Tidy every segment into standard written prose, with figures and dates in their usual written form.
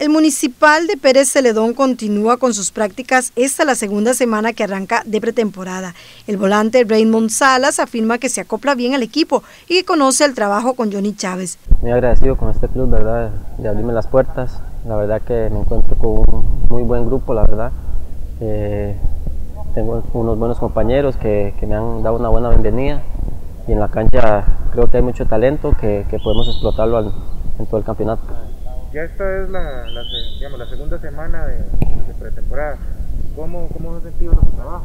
El Municipal de Pérez Celedón continúa con sus prácticas. Esta es la segunda semana que arranca de pretemporada. El volante Raymond Salas afirma que se acopla bien al equipo y que conoce el trabajo con Johnny Chávez. Muy agradecido con este club, ¿verdad?, de abrirme las puertas. La verdad que me encuentro con un muy buen grupo, la verdad. Tengo unos buenos compañeros que me han dado una buena bienvenida y en la cancha creo que hay mucho talento que podemos explotarlo en todo el campeonato. Ya esta es la segunda semana de pretemporada. ¿Cómo has sentido los trabajos?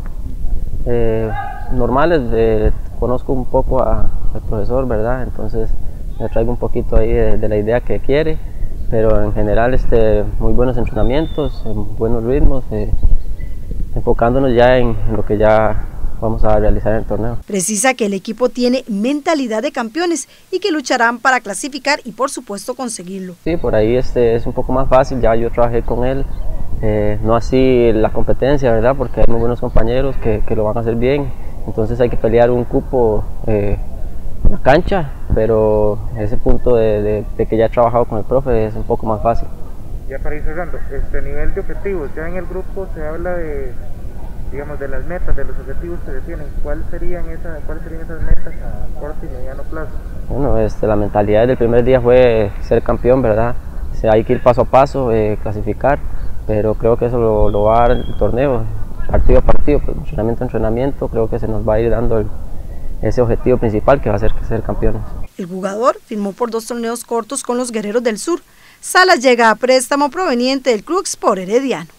Normales, conozco un poco al profesor, ¿verdad? Entonces me traigo un poquito ahí de la idea que quiere, pero en general muy buenos entrenamientos, buenos ritmos, enfocándonos ya en lo que ya vamos a realizar en el torneo. Precisa que el equipo tiene mentalidad de campeones y que lucharán para clasificar y por supuesto conseguirlo. Sí, por ahí es un poco más fácil, ya yo trabajé con él, no así la competencia, ¿verdad?, porque hay muy buenos compañeros que lo van a hacer bien, entonces hay que pelear un cupo en la cancha, pero ese punto de que ya he trabajado con el profe es un poco más fácil. Ya para ir cerrando, nivel de objetivos, ya en el grupo se habla de las metas, de los objetivos que se tienen. ¿Cuáles serían esas metas a corto y mediano plazo? Bueno, la mentalidad del primer día fue ser campeón, ¿verdad? Hay que ir paso a paso, clasificar, pero creo que eso lo va a dar el torneo, partido a partido, pues, entrenamiento a entrenamiento, creo que se nos va a ir dando ese objetivo principal que va a ser campeones. El jugador firmó por 2 torneos cortos con los Guerreros del Sur. Salas llega a préstamo proveniente del Club Sport Herediano.